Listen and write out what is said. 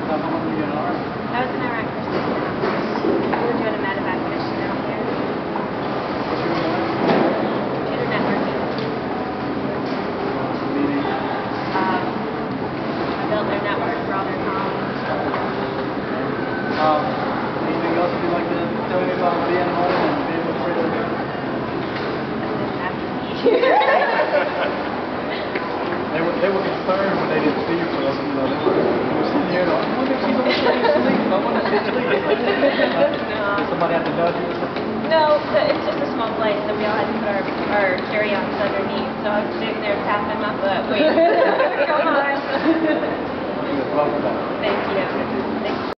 How long were you in Iraq? I was in Iraq for 6 months. We were doing a medevac mission out there. What's your name? Computer networking. Meaning? I built their network for all their comms. Anything else you'd like to tell me about being home and being with friends? I'm just happy to be here. They were concerned when they didn't see you for us. You know, they were sitting here going, I wonder if she's going to sleep. I wonder if she's sleeping. No. Did somebody have to nudge you or something? No, it's just a small place, so we all had to put our carry-ons underneath. So I was sitting there tapping my foot, waiting. Come on. Welcome back. Thank you.